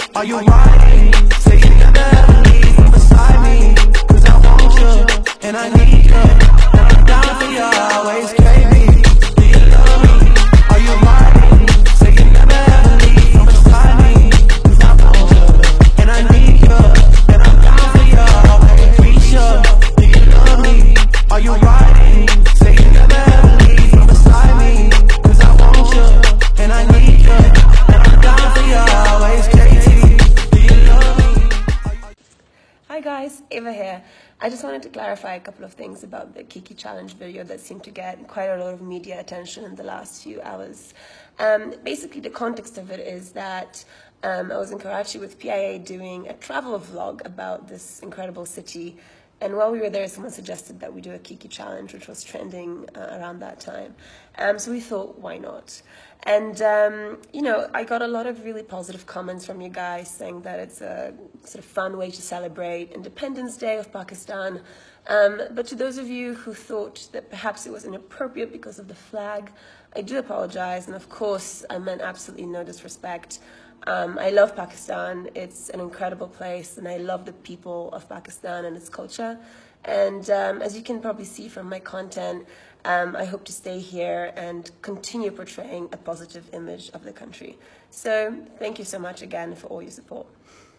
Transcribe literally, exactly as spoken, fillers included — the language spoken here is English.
Are you riding? Say you never ever leave from beside me, cause I want you, and I need you, and I'm down for you always, baby. Do you love me? Are you riding? Say you never ever leave from beside me, cause I want you, and I need you, and I'm down for you always, reach you. Do you love me? Are you riding? Say you never ever leave from beside me, cause I want you, and I need you, and I'm down for you always, Katie. Do you love me? Hi guys, Ava here. I just wanted to clarify a couple of things about the Kiki Challenge video that seemed to get quite a lot of media attention in the last few hours. Um, basically, the context of it is that um, I was in Karachi with P I A doing a travel vlog about this incredible city. And while we were there, someone suggested that we do a Kiki Challenge, which was trending uh, around that time. Um, so we thought, why not? And, um, you know, I got a lot of really positive comments from you guys saying that it's a sort of fun way to celebrate Independence Day of Pakistan. Um, but to those of you who thought that perhaps it was inappropriate because of the flag, I do apologize. And of course, I meant absolutely no disrespect. Um, I love Pakistan. It's an incredible place, and I love the people of Pakistan and its culture. And um, as you can probably see from my content, um, I hope to stay here and continue portraying a positive image of the country. So thank you so much again for all your support.